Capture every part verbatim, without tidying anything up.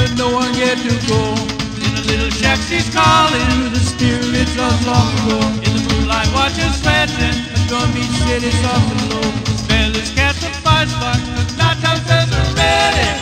but no one get to go. In a little shack she's calling, the spirits lost long ago. In the moonlight watching sweating, a drum beat steady soft and low. The spell is cast a fire spark, the nighttime friends are ready.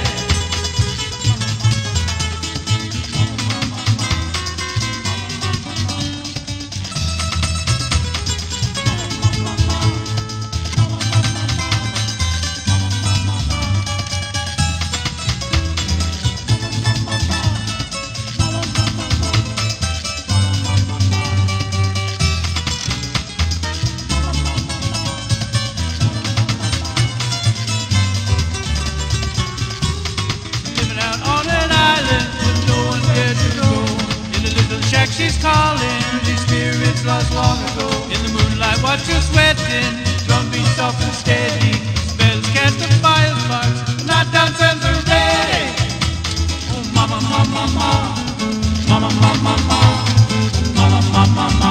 She's calling, these spirits lost long ago. In the moonlight, watch her sweating, drum beats soft and steady. Spells cast a fire sparks, nighttime friends are ready. Oh, mama, mama, mama, mama, mama, mama, mama, mama, mama,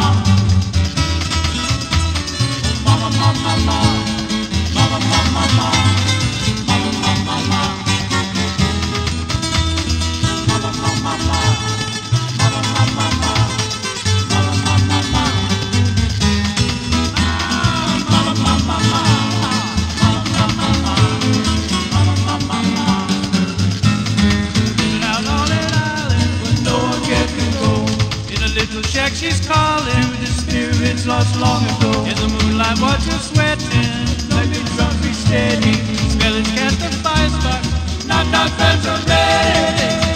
oh, mama, mama, mama, mama, mama, mama, mama, mama, mama, mama, mama, mama. Shack she's calling, the spirits lost long ago. In the moonlight, watch her sweating, like the drums be steady. Spelling cast a fire spark, nighttime friends are ready.